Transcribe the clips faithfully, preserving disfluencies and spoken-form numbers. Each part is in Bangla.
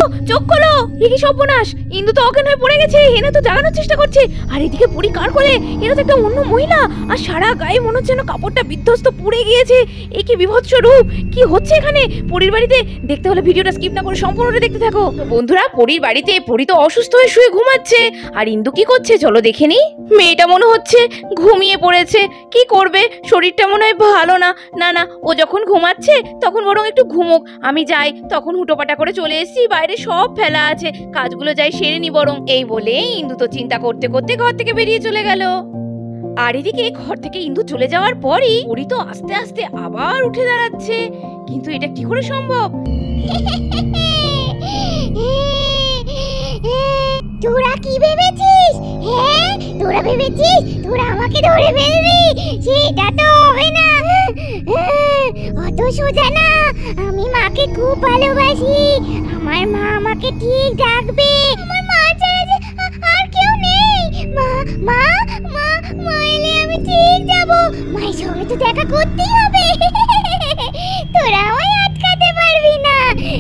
চোখ খোলো। এ কি সর্বনাশ, ইন্দু তো অজ্ঞান হয়ে পড়ে গেছে। হেনা তো জাগানোর চেষ্টা করছে, আর এদিকে পরি কার কোলে, এরা তো একটা অন্য মহিলা, আর সারা গায়ে মনে হচ্ছে না কাপড়টা বিধ্বস্ত পুড়ে গিয়েছে। এ কি বিভৎস রূপ, কি হচ্ছে এখানে পরির বাড়িতে? দেখতে হলে ভিডিওটা স্কিপ না করে সম্পূর্ণটা দেখতে থাকো। বন্ধুরা, পরির বাড়িতে পরি তো অসুস্থ হয়ে শুয়ে ঘুমাচ্ছে, আর ইন্দু কি করছে চলো দেখে নি। মেয়েটা মনে হচ্ছে ঘুমিয়ে পড়েছে। কি করবে, শরীরটা মনে হয় ভালো না। না না, ও যখন ঘুমাচ্ছে তখন বরং একটু ঘুমোক, আমি যাই। তখন হুটোপাটা করে চলে এসেছি, বাইরে সব ফেলা আছে, কাজগুলো যাই সেরে নি বরং। এই বলে ইন্দু তো চিন্তা করতে করতে ঘর থেকে বেরিয়ে চলে গেল। আর এদিকে ঘর থেকে ইন্দু চলে যাওয়ার পরই পরি তো আস্তে আস্তে আবার উঠে দাঁড়াচ্ছে। কিন্তু এটা কি করে সম্ভব? তোরা কি ভেবেছিস? হ্যাঁ, তোরা ভেবেছিস তোরা আমাকে ধরে ফেলবি? সেটা তো হবে না, অত সোজা না। আমি মাকে খুব ভালোবাসি, আমার মা আমাকে ঠিক ডাকবে। আমার মা ছাড়া যে আর কেউ নেই। মা মা মা মা এলে আমি ঠিক যাব। মায়ের সঙ্গে তো দেখা করতেই হবে। তোরা আমায় আটকাতে পারবি না।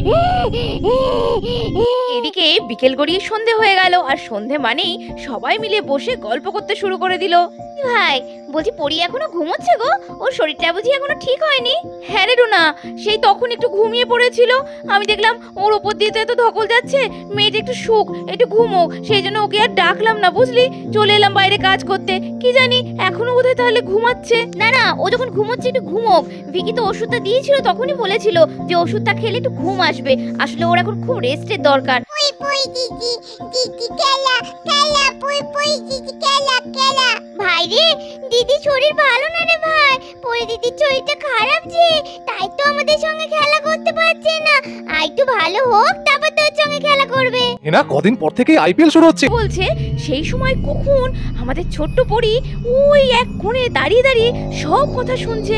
এদিকে বিকেল গড়িয়ে সন্ধে হয়ে গেল, আর সন্ধে মানেই সবাই মিলে বসে গল্প করতে শুরু করে দিল। ভাই বলছি, পরি এখনো ঘুমোচ্ছে গো? ওর শরীরটা বুঝি এখনো ঠিক হয়নি? হ্যাঁ রে রুনা, সেই তখন একটু ঘুমিয়ে পড়েছিল। আমি দেখলাম ওর ওপর দিয়ে তো এত ধকল যাচ্ছে, মেয়েটা একটু সুখ, একটু ঘুমো, সেই জন্য ওকে আর ডাকলাম না বুঝলি, চলে এলাম বাইরে কাজ করতে। কি জানি এখনো বোধহয় তাহলে ঘুমাচ্ছে। না না, ও যখন ঘুমোচ্ছে একটু ঘুমোক। ভিকি তো ওষুধটা দিয়েছিল, তখনই বলেছিল যে ওষুধটা খেলে একটু ঘুম আসবে। আসলে ওর এখন খুব রেস্টের দরকার। পুই পুই দিদি দিদি খেলা খেলা পুই পুই দিদি খেলা খেলা। ভাই রে, দিদি শরীর ভালো না রে ভাই। পরে দিদির শরীরটা খারাপ যে, তাই তো আমাদের সঙ্গে খেলা করতে পারছে না। আর একটু ভালো হোক তারপর তোর সঙ্গে খেলা করবে। এনা কদিন পর থেকে আইপিএল শুরু হচ্ছে বলছে। সেই সময় কখন আমাদের ছোট্ট পরি ওই এক কোণে দাঁড়িয়ে দাঁড়িয়ে সব কথা শুনছে।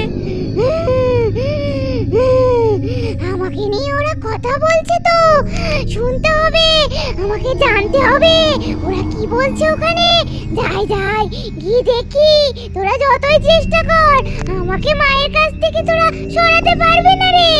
আমাকে নিয়ে ওরা কথা বলছে, তো শুনতে হবে, আমাকে জানতে হবে ওরা কি বলছে ওখানে। যাই যাই গিয়ে দেখি। তোরা যতই চেষ্টা কর, আমাকে মায়ের কাছ থেকে তোরা সরাতে পারবে না রে।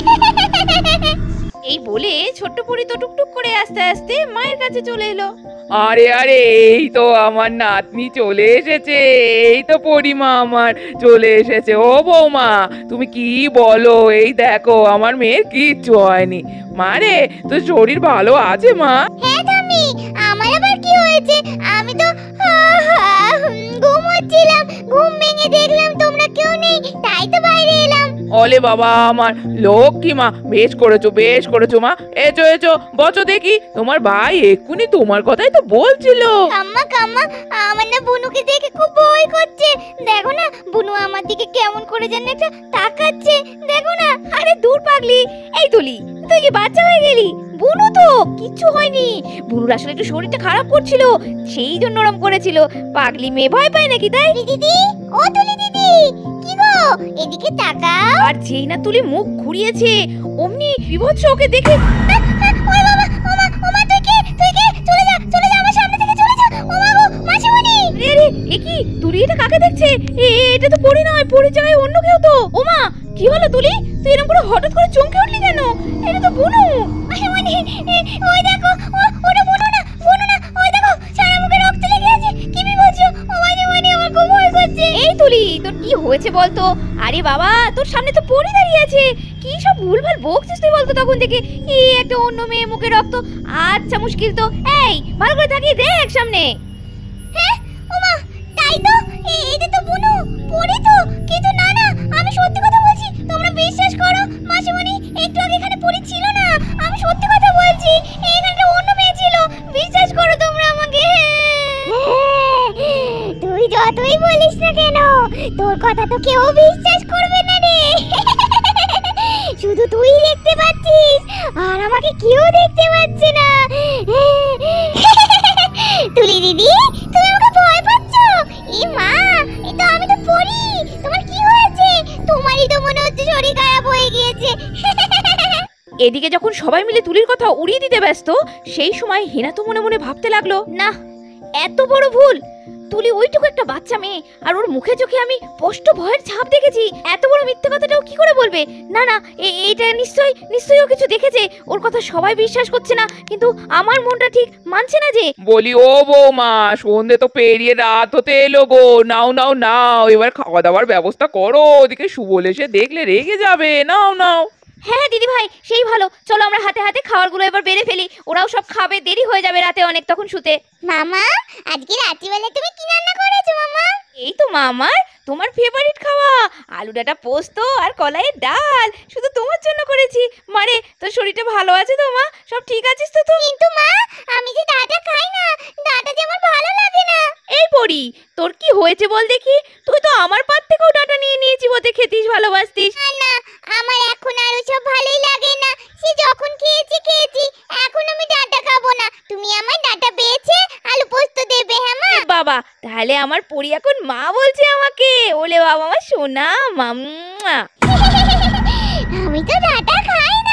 এই বলে ছোট্ট পরি তো টুকটুক করে আস্তে আস্তে মায়ের কাছে চলে এলো। আরে আরে, এই তো আমার নাতনি চলে এসেছে। এই তো পরিমা আমার চলে এসেছে। ও বৌমা, তুমি কি বলো? এই দেখো আমার মেয়ের কিচ্ছু হয়নি। মা রে, তোর শরীর ভালো আছে মা? হ্যাঁ ঠাম্মি, আমার আবার কি হয়েছে? আমি তো ঘুমোচ্ছিলাম, ঘুম ভেঙে দেখলাম তোমরা কেউ নেই, তাই তো বাইরে এলাম। ওলে বাবা আমার লক্ষ্মী মা, বেশ করেছো বেশ করেছো মা। এচো এচো বসো দেখি। তোমার ভাই এক্ষুনি তোমার কথাই তো বলছিল। কাম্মা কাম্মা, আমার না বুনুকে দেখে খুব ভয় করছে। দেখো না, বুনু আমার দিকে কেমন করে যেন একটা তাকাচ্ছে, দেখো না। আরে দূর পাগলি, এই তুলি তুই কি বাচ্চা হয়ে গেলি? বুনু তো কিচ্ছু হয়নি। বুনুর আসলে একটু শরীরটা খারাপ করছিল, সেই জন্য ওরম করেছিল। পাগলি মেয়ে ভয় পায় নাকি তাই? দিদি, ও তুলি দিদি, কি গো এদিকে তাকাও। আর যেই না তুলি মুখ ঘুরিয়েছে, অমনি বিভৎস ওকে দেখে। ওই বাবা, ওমা ওমা, তুই কে তুই কে? চলে যা চলে যা, আমার সামনে থেকে চলে যা। ওমা গো মাসিমণি। রে রে, এ কি তুলি? এটা কাকে দেখছে? এ এটা তো পরি নয়, পরির জায়গায় অন্য কেউ তো। ওমা কি হলো তুলি, তুই এরকম করে হঠাৎ করে চমকে উঠলি কেন? এটা তো বুনু। মাসিমণি, ওই দেখো, ওটা বুনু না, বুনু না, ওই দেখো সারা মুখে রক্ত লেগে আছে। কি বিভৎস! ও মাসিমণি, আমার খুব ভয় করছে। এই তুলি, তোর কি হয়েছে বলতো? আরে বাবা, তোর সামনে তো পরি দাঁড়িয়ে আছে। কি সব ভুলভাল বকছিস তুই বলতো তখন থেকে? এই একটা অন্য মেয়ে মুখে রক্ত। আচ্ছা মুশকিল তো। এই ভালো করে তাকিয়ে দেখ সামনে। হ্যাঁ ওমা, তাই তো, এইটা তো বুনু, পরি তো। কিন্তু না না, আমি সত্যি কথা বলছি, তোমরা বিশ্বাস করো। মাসিমণি, একটু আগে এখানে পরি ছিল না, আমি সত্যি কথা বলছি। এখানে অন্য মেয়ে ছিল, বিশ্বাস করো তোমরা আমাকে। তুই যতই বলিস না কেন, তোর কথা তো কেউ বিশ্বাস করবে না রে। শুধু তুই দেখতে পাচ্ছিস, আর আমাকে কেউ দেখতে পাচ্ছে না। তুলি দিদি, তুমি আমাকে ভয় পাচ্ছ? ই মা, এই তো আমি তো পরি। তোমার কি হয়েছে? তোমারই তো মনে হচ্ছে শরীর খারাপ হয়ে গিয়েছে। এদিকে যখন সবাই মিলে তুলির কথা উড়িয়ে দিতে ব্যস্ত, সেই সময় হেনা তো মনে মনে ভাবতে লাগলো, না এত বড় ভুল তুলি ওইটুকু একটা বাচ্চা মেয়ে, আর ওর মুখে চোখে আমি স্পষ্ট ভয়ের ছাপ দেখেছি। এত বড় মিথ্যে কথাটাও কি করে বলবে? না না, এইটা নিশ্চয় নিশ্চয়ই ও কিছু দেখেছে। ওর কথা সবাই বিশ্বাস করছে না, কিন্তু আমার মনটা ঠিক মানছে না যে। বলি ও বৌমা, সন্ধে তো পেরিয়ে রাত হতে এলো গো, নাও নাও নাও, এবার খাওয়া দাওয়ার ব্যবস্থা করো, ওদিকে সুবল এসে দেখলে রেগে যাবে। নাও নাও। হ্যাঁ দিদি ভাই, সেই ভালো, চলো আমরা হাতে হাতে খাবারগুলো এবার বেড়ে ফেলি, ওরাও সব খাবে, দেরি হয়ে যাবে রাতে অনেক তখন শুতে। মামা, আজকে রাত্রিবেলা তুমি কি রান্না করেছো মামা? এই তো মামার তোমার ফেভারিট খাওয়া, আলু ডাঁটা পোস্ত আর কলাইয়ের ডাল, শুধু তোমার জন্য করেছি। মারে, তোর শরীরটা ভালো আছে তো মা? সব ঠিক আছিস তো তুই? কিন্তু মা, আমি যে ডাঁটা খাই না, ডাঁটা যে আমার ভালো লাগে না। এই পড়ি, তোর কি হয়েছে বল দেখি? তুই তো আমার পাত থেকেও ডাঁটা নিয়ে নিয়েছি, বলতে খেতিস, ভালোবাসতিস। না না, আমার এখন আর ওসব ভালোই লাগে না। সে যখন খেয়েছি খেয়েছি, এখন আমি ডাঁটা খাবো না। তুমি আমার ডাঁটা বেছে আলু পোস্ত দেবে। হ্যাঁ মা। বাবা, তাহলে আমার পড়ি এখন মা বলছে আমাকে। ওলে বাবা, আমার সোনা মাম্মা। আমি তো ডাঁটা খাই না।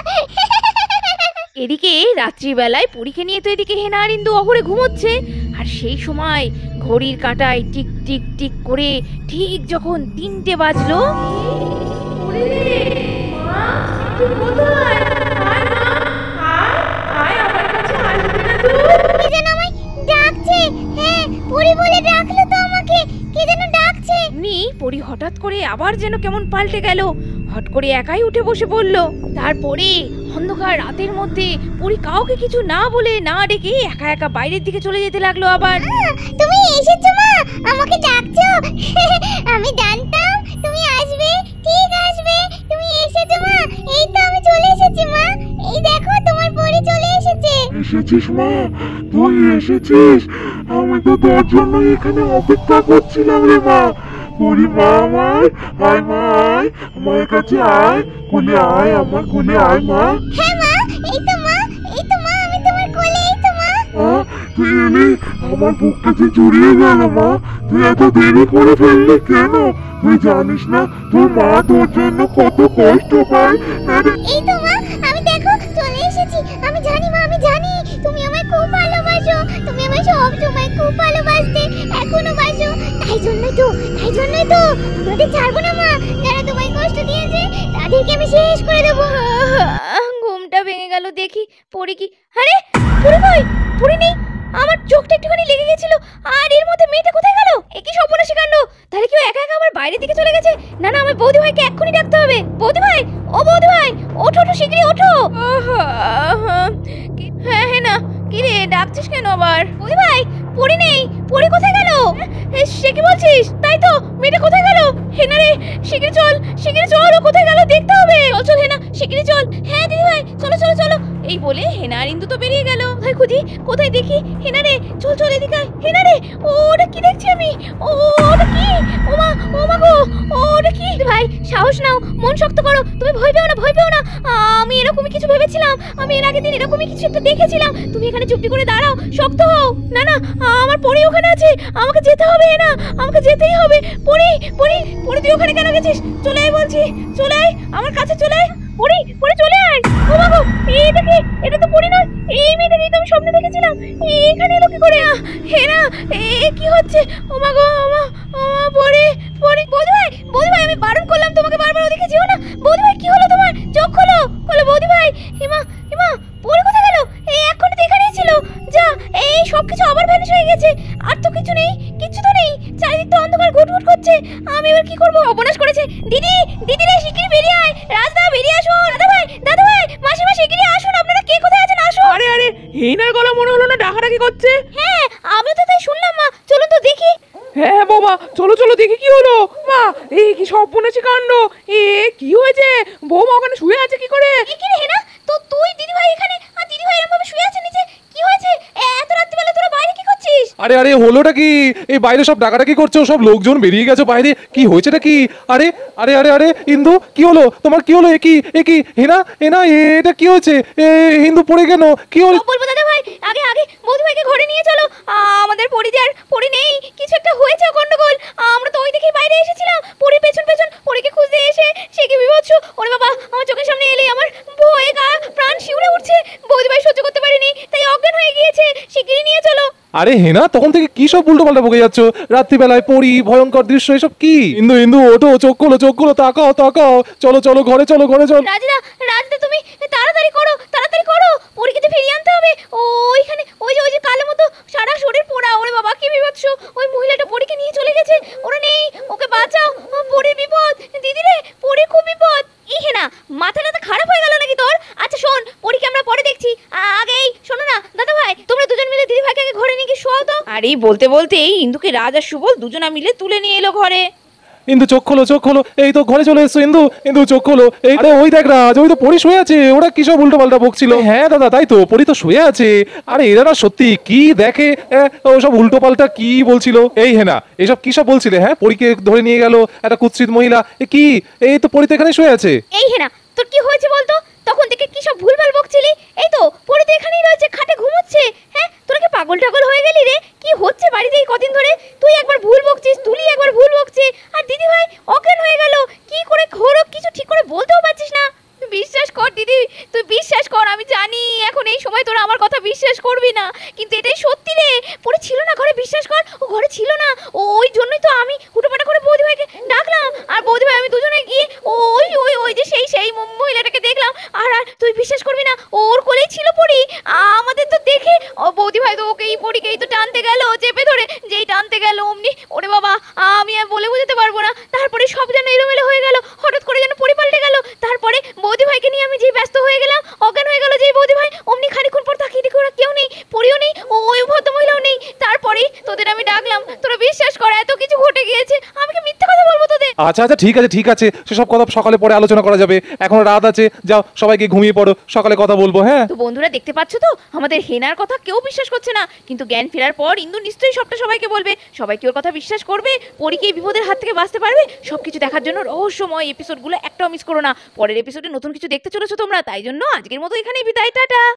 এদিকে রাত্রিবেলায় পরীকে নিয়ে তো এদিকে হেনা আর ইন্দু অঘরে ঘুমোচ্ছে, আর সেই সময় ঘড়ির কাঁটায় টিক টিক টিক করে ঠিক যখন তিনটে বাজলো, কে যেন আমায় ডাকছে। হ্যাঁ, পরি বলে ডাকলো তো আমাকে। কে যেন ডাকছে। এমনি পরি হঠাৎ করে আবার যেন কেমন পাল্টে গেল, হট করে একাই উঠে বসে পড়লো। তারপরে অন্ধকার রাতের মধ্যে পরি কাউকে কিছু না বলে না ডেকে একা একা বাইরের দিকে চলে যেতে লাগলো। আবার আহ, তুমি এসেছো মা, আমাকে ডাকছো। আমি জানতাম তুমি আসবে, ঠিক আসবে। তুমি এসেছো মা, এই তো আমি চলে এসেছি মা। এই দেখো তোমার পরি চলে এসেছে। এসেছিস মা, তুই এসেছিস? আমি তো তোর জন্য এখানে অপেক্ষা করছিলাম রে মা। বলি মা আমার, আয় মা আয়, আমার কাছে আয়, কোলে আয়, আমার কোলে আয় মা। হ্যাঁ মা, এই তো মা, এই তো মা, আমি তোমার কোলে, এই তো মা। মা, তুই এলি, আমার বুকটা যে জুড়িয়ে গেল মা। তুই এত দেরি করে ফেললি কেন? তুই জানিস না তোর মা তোর জন্য কত কষ্ট পায়। এই তো মা, আমি দেখো চলে এসেছি। আমি জানি মা, আমি জানি তুমি আমায় খুব ভালোবাসো। তুমি আমায় সব সময় খুব ভালোবাসতে, এখনো বাসো। তাই জন্যই তো, তাই জন্যই তো তোমাদের ছাড়বো না মা। যারা তোমায় কষ্ট দিয়েছে তাদেরকে আমি শেষ করে দেবো। আহ, ঘুমটা ভেঙে গেল। দেখি পরি কি, আরে পরি কই? পরি নেই। আমার চোখটা একটুখানি লেগে গেছিল, আর এর মধ্যে মেয়েটা কোথায় গেল? এ কি সর্বনাশী কাণ্ড! তাহলে কেউ একা একা আবার বাইরের দিকে চলে গেছে? না না, আমার বৌদি ভাইকে এক্ষুনি ডাকতে হবে। বৌদি ভাই, ও বৌদি ভাই, ওঠো ওঠো, শিগগিরই ওঠো। হ্যাঁ হ্যাঁ না, কি রে ডাকছিস কেন আবার? বৌদি ভাই, পরি নেই। পরি কোথায় গেল? সে কি বলছিস? তাই তো, মেয়েটা কোথায় গেল? হেনা রে, শিগগিরই চল, শিগগিরই চল, ও কোথায় গেল দেখতে হবে। চল চল হেনা, শিগগিরই চল। হ্যাঁ দিদি ভাই, চলো চলো চলো। এই বলে হেনা আর ইন্দু তো বেরিয়ে গেল। কোথায় খুঁজি, কোথায় দেখি? হেনা রে, চল চল এদিকে আয়। হেনা রে, ওটা কি দেখছি আমি? ও ওটা কি? ও মা, ও মা গো, ওটা কি? ভাই সাহস নাও, মন শক্ত করো, তুমি ভয় পেও না, ভয় পেও না। আমি এরকমই কিছু ভেবেছিলাম, আমি এর আগের দিন এরকমই কিছু একটা দেখেছিলাম। তুমি এখানে চুপটি করে দাঁড়াও, শক্ত হও। না না, আমার পরি ওখানে আছে, আমাকে যেতে হবে না, আমাকে যেতেই হবে। পরি পরি পরি, তুই ওখানে কেন গেছিস? চলে আয় বলছি, চলে আয় আমার কাছে, চলে আয়। পরি পরি চলে আয়। ও মা গো, এই দেখি, এটা তো পরি নয়, এই মেয়েটাকেই তো আমি স্বপ্নে দেখেছিলাম। এখানে এলো কি করে? হে না, এ কি হচ্ছে? ও মা গো, ও মা, ও মা, পরি পরি। বৌদি ভাই, বৌদি ভাই, আমি বারণ করলাম তোমাকে বারবার ওদিকে যেও না। বৌদি ভাই, কি হলো তোমার? চোখ খোলো, খোলো বৌদি ভাই। হিমা হিমা, পরি কোথায় গেল? এই এক্ষুনি তো এখানেই ছিল। যা, এই সবকিছু আবার ভ্যানিশ হয়ে গেছে। আর তো কিছু নেই, কিচ্ছু তো নেই, চারিদিক তো অন্ধকার ঘুটঘুট করছে। আমি এবার কি করবো? অবনাশ করেছে। দিদি দিদি রে, শিগগিরই বেরিয়ে আয়। রাজদা বেরিয়ে আসুন। দাদা ভাই, দাদা ভাই, মাসিমা শিগগিরই আসুন। আপনারা কে কোথায় আছেন আসুন। আরে আরে, হেনার গলা মনে হলো না ডাকাডাকি করছে? হ্যাঁ, আমিও তো তাই শুনলাম মা, চলুন তো দেখি। হ্যাঁ বৌমা, চলো চলো দেখি কি হলো। মা, এই কি সর্বনাশী কাণ্ড! এ কি হয়েছে? বৌমা ওখানে শুয়ে আছে কি করে? কি রে হেনা, তো তুই দিদি ভাই এখানে, আর দিদি ভাই এরকম ভাবে শুয়ে আছে নিচে? কি হয়েছে? এত রাত্রিবেলা তোরা বাইরে কি করছিস? আরে আরে, হলোটা কি? এই বাইরে সব ডাকাডাকি করছো, সব লোকজন বেরিয়ে গেছে বাইরে। কি হয়েছেটা কি? আরে আরে আরে আরে, ইন্দু কি হলো তোমার? কি হলো? এ কি, এ কি? হেনা হেনা, এটা কি হয়েছে? এ ইন্দু পড়ে কেন? কি হলো? বলবো দাদা ভাই, আগে আগে বৌদি ভাইকে ঘরে নিয়ে চলো। আমাদের পরি যে আর পরি নেই, কিছু একটা হয়েছে গন্ডগোল। আমরা তো ওই দেখেই বাইরে এসেছিলাম, পরি পেছন পেছন পরিকে খুঁজতে এসে সে কি বিভৎস! ওরে বাবা, আমার চোখের সামনে এলে আমার ভয়ে গা প্রাণ শিউরে উঠছে। বৌদি ভাই সহ্য করতে পারেনি, তাই অজ্ঞান হয়ে গিয়েছে। শিগগিরই নিয়ে চলো। আরে হেনা তখন থেকে কি সব উল্টো পাল্টা বকে যাচ্ছ? রাত্রিবেলায় পড়ি, ভয়ঙ্কর দৃশ্য, এসব কি? ইন্দু ইন্দু ওঠো, চোখ খোলো চোখ খোলো, তাকাও তাকাও, চলো চলো ঘরে চলো ঘরে চলো। রাজদা রাজদা তুমি তাড়াতাড়ি করো তাড়াতাড়ি করো, পরীকে যে ফিরিয়ে আনতে হবে। ওইখানে ওই যে ওই যে কালো মতো সারা শরীর পোড়া, ওরে বাবা কি বিভৎস! ওই মহিলাটা পরীকে নিয়ে চলে গেছে, ওরা নেই, ওকে বাঁচাও, পরীর বিপদ, দিদি রে পরীর খুব বিপদ। এই হেনা মাথা নাথা খারাপ হয়ে গেল নাকি তোর? আচ্ছা শোন, পরীকে আমরা পরে দেখছি, আগেই শোনো না দাদা ভাই, তোমরা দুজন মিলে দিদি ভাইকে আগে ঘরে নিয়ে গিয়ে শোয়াও তো। আর এই বলতে বলতে এই ইন্দুকে রাজ আর সুবল দুজনা মিলে তুলে নিয়ে এলো ঘরে। ইন্দু চোখ খোলো চোখ খোলো, এই তো ঘরে চলে এসছো। ইন্দু ইন্দু চোখ খোলো, এই আরে ওই দেখ রাজ, ওই তো পরি শুয়ে আছে। ওরা কি সব উল্টো পাল্টা বকছিল। হ্যাঁ দাদা তাই তো, পরি তো শুয়ে আছে। আরে এরা না সত্যি কি দেখে, ওসব উল্টো পাল্টা কি বলছিল। এই হেনা এসব কি সব বলছিলে? হ্যাঁ পরীকে ধরে নিয়ে গেল একটা কুৎসিত মহিলা, এ কি? এই তো পরি তো এখানে শুয়ে আছে। এই হেনা তোর কি হয়েছে বলতো? তখন থেকে কি সব ভুলভাল বকছিলি? এই তো পরি তো এখানেই রয়েছে, খাটে ঘুমোচ্ছে। হ্যাঁ তোরা কি পাগল টাগল হয়ে গেলি রে? কি হচ্ছে বাড়িতে এই কদিন ধরে? তুই একবার ভুল বকছিস, তুলি একবার ভুল বকছে, আর দিদি ভাই অজ্ঞান হয়ে গেল। কি করে হলো কিছু ঠিক করে বলতেও পারছিস না। বিশ্বাস কর দিদি, তুই বিশ্বাস কর, আমি জানি এখন এই সময় তোরা আমার কথা বিশ্বাস করবি না, কিন্তু এটাই সত্যি রে। পরে ছিল না ঘরে, বিশ্বাস কর, ও ঘরে ছিল না। ওই জন্যই তো আমি হুটোপাটা করে বৌদি ভাইকে ডাকলাম, আর বৌদি ভাই আমি দুজনে গিয়ে ওই ওই ওই যে সেই সেই মহিলাটাকে দেখলাম। আর আর তুই বিশ্বাস করবি না, ওর কোলেই ছিল পরি। আমাদের তো দেখে ও বৌদি ভাই তো ওকেই পরিকেই তো টানতে গেল, চেপে ধরে যেই টানতে গেল অমনি ওরে বাবা আমি আর বলে বোঝাতে পারবো না। তারপরে সব যেন এলোমেলো হয়ে গেল, হঠাৎ করে যেন পরি পাল্টে গেল। তারপরে বৌদি ভাইকে নিয়ে আমি যেই ব্যস্ত হয়ে গেলাম, অজ্ঞান হয়ে গেল যেই বৌদি ভাই, অমনি খানিক্ষণ পর তাকিয়ে দেখি ওরা কেউ নেই, পরিও নেই, ওই ভদ্র মহিলাও নেই। তারপরে তোদের আমি ডাকলাম, তোরা বিশ্বাস কর এত কিছু ঘটে গিয়েছে, আমি কি মিথ্যা কথা বলবো তোদের? আচ্ছা আচ্ছা ঠিক আছে ঠিক আছে, সেসব কথা সকালে পরে আলোচনা করা যাবে, এখন রাত আছে, যাও সবাইকে ঘুমিয়ে পড়ো, সকালে কথা বলবো। হ্যাঁ তো বন্ধুরা দেখতে পাচ্ছ তো, আমাদের হেনার কথা কেউ বিশ্বাস করছে না, কিন্তু জ্ঞান ফেরার পর ইন্দু নিশ্চয়ই সবটা সবাইকে বলবে। সবাই কি ওর কথা বিশ্বাস করবে? পরী কি এই বিপদের হাত থেকে বাঁচতে পারবে? সবকিছু দেখার জন্য রহস্যময় এপিসোডগুলো একটাও মিস করো না। পরের এপিসোডে নতুন কিছু দেখতে চলেছো তোমরা, তাই জন্য আজকের মতো এখানেই বিদায়, টাটা।